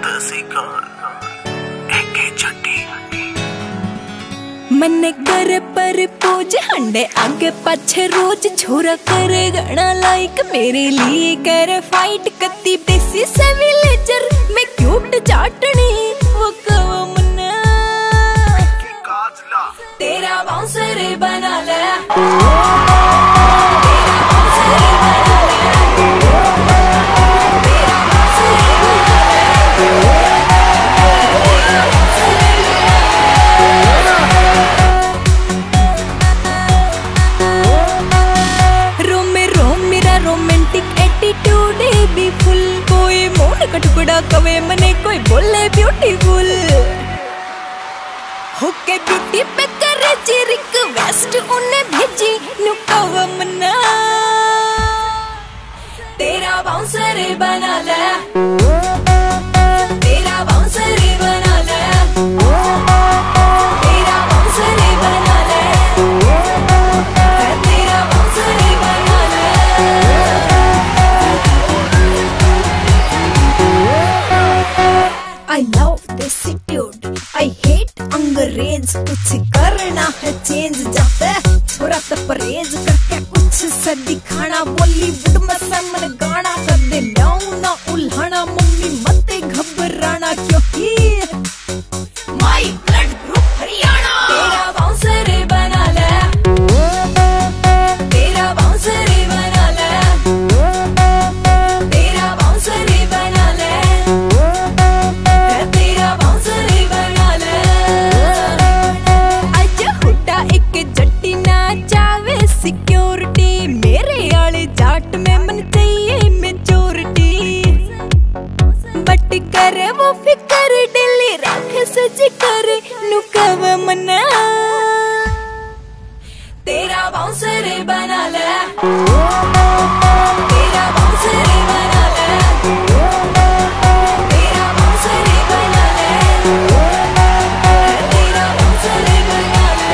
मन्ने करे पर पूज हंडे आगे पीछे रोज छोरा करे गणा लाइक मेरे लिए करे फाइट कत्ती देसी से विलेजर मैं क्यूट चाटनी वो कवा मन्ना तेरा बाउंसर बना ले टुकड़ा कवे मने कोई बोले ब्यूटीफुल होके ब्यूटी पे करे जी रिक्वेस्ट उन्हें भेजी नु कवा मना तेरा बाउंसर बना ले तेरा बाउंसर बना ले तेरा बाउंसर बना ले तेरा बाउंसर बना ले I love this attitude, I hate अंग्रेज कुछ करना है चेंज जाते छोरा तो परहेज करके कुछ से दिखाना बॉलीवुड में समन गाना कर दे ना उल्हाना मम्मी मत घबराना क्योंकि My blood group हरियाणा तेरा बाउंसर बना ले तेरा बाउंसर बना ले तेरा बाउंसर बना ले सिक्योरिटी मेरे आले जाट में मन चाहिए मेजोरिटी बट करे वो फिकर दिल्ली रख सज करे नुकव मना तेरा बाउंसर बना ले तेरा बाउंसर बना ले तेरा बाउंसर बना ले तेरा बाउंसर बना ले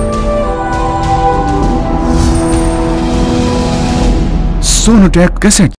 सोनोटेक कैसेट।